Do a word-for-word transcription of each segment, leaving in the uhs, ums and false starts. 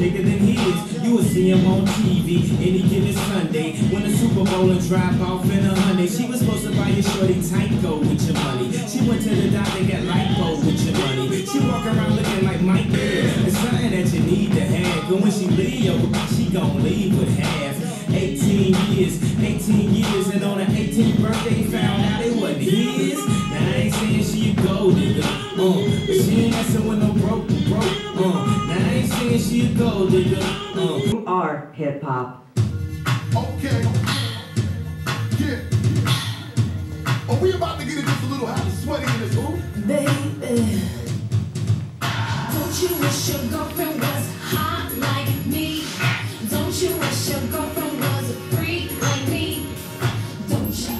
bigger than his. You will see him on T V any given Sunday. Win a Super Bowl and drive off in a Hyundai. She was supposed to buy your shorty Tyco with your money. She went to the doctor, got lipo with your money. She walk around looking like Mike Bear. It's something that you need to have. But when she leave, yo, she gon' leave with half. eighteen years, eighteen years, and on her eighteenth birthday, found out it wasn't his. Now I ain't saying she a gold digger, uh, but she ain't messing with no broke, broke, uh. Now I ain't saying she a gold digger, uh. You are hip hop. Okay. Yeah. Are we about to get it just a little hot and sweaty in this room? Baby, don't you wish your girlfriend was hot like me? Don't you wish your girlfriend was a freak like me? Don't you?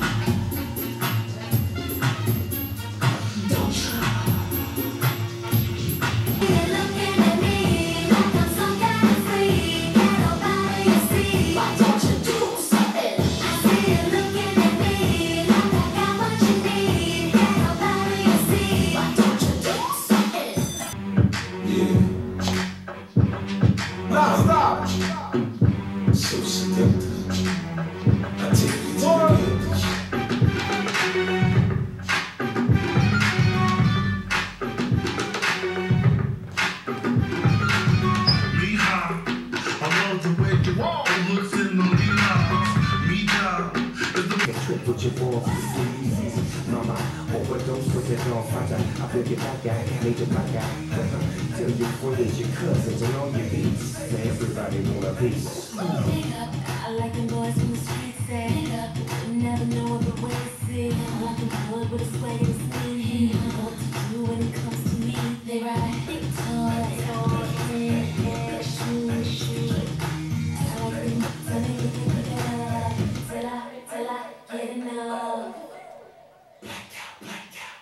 Don't you? You're looking at me like I'm some kind of freak. Can't nobody see. Why don't you do something? I see you looking at me like I got what you need. Can't nobody see. Why don't you do something? Yeah. Nah, stop. So seductive. I take you to the edge. Lehigh, I love the way you walk. Looks in the Lehighs. Me job is the Trip with your balls, mama, overdose with it on fire. I feel your bad guy, need your bad guy. Tell your friends, your cousins, and all your beats. Everybody want a piece. Pick up, I like them boys from the streets. Pick up, you never know what the way to see. Walking good with a swag and a skin. You know what to do when it comes to me. They ride big toys, toys, hair, shoes, shoes. I like them, tell me you can pick it up. Till I, till I get enough. Blacked out, blacked out.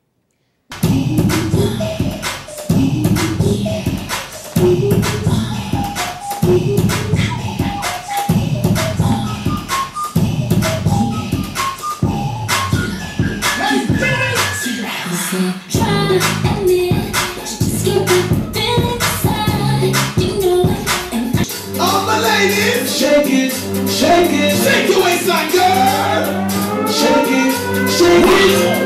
All my ladies, Shake it, shake it, shake your waistline, girl. shake it, shake it.